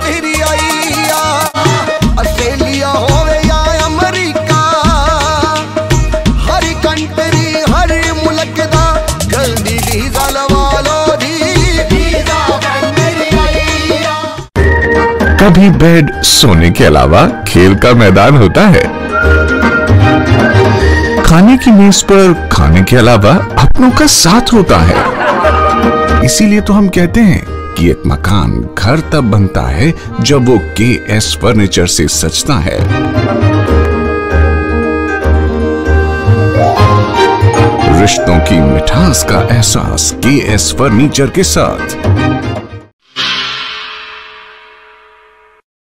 Australia Australia होवे या America, हर country हर मुल्क दा जल्दी वीजा लवा लो दी। कभी बेड सोने के अलावा खेल का मैदान होता है। खाने की मेज पर खाने के अलावा अपनों का साथ होता है। इसीलिए तो हम कहते हैं कि एक मकान घर तब बनता है जब वो KS फर्नीचर से सजता है। रिश्तों की मिठास का एहसास KS फर्नीचर के साथ।